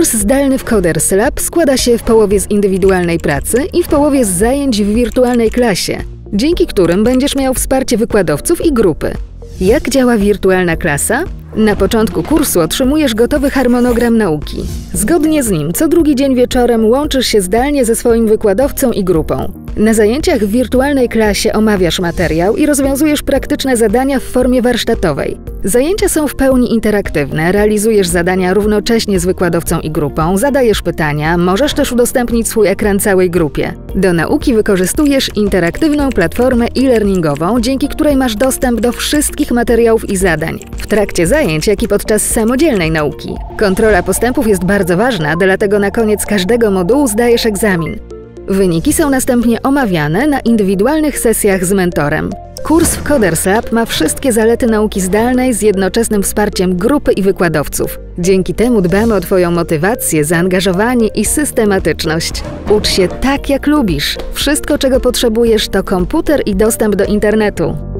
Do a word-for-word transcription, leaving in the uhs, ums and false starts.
Kurs zdalny w Coders Lab składa się w połowie z indywidualnej pracy i w połowie z zajęć w wirtualnej klasie, dzięki którym będziesz miał wsparcie wykładowców i grupy. Jak działa wirtualna klasa? Na początku kursu otrzymujesz gotowy harmonogram nauki. Zgodnie z nim co drugi dzień wieczorem łączysz się zdalnie ze swoim wykładowcą i grupą. Na zajęciach w wirtualnej klasie omawiasz materiał i rozwiązujesz praktyczne zadania w formie warsztatowej. Zajęcia są w pełni interaktywne, realizujesz zadania równocześnie z wykładowcą i grupą, zadajesz pytania, możesz też udostępnić swój ekran całej grupie. Do nauki wykorzystujesz interaktywną platformę e-learningową, dzięki której masz dostęp do wszystkich materiałów i zadań, w trakcie zajęć, jak i podczas samodzielnej nauki. Kontrola postępów jest bardzo ważna, dlatego na koniec każdego modułu zdajesz egzamin. Wyniki są następnie omawiane na indywidualnych sesjach z mentorem. Kurs w Coders Lab ma wszystkie zalety nauki zdalnej z jednoczesnym wsparciem grupy i wykładowców. Dzięki temu dbamy o Twoją motywację, zaangażowanie i systematyczność. Ucz się tak, jak lubisz. Wszystko, czego potrzebujesz, to komputer i dostęp do internetu.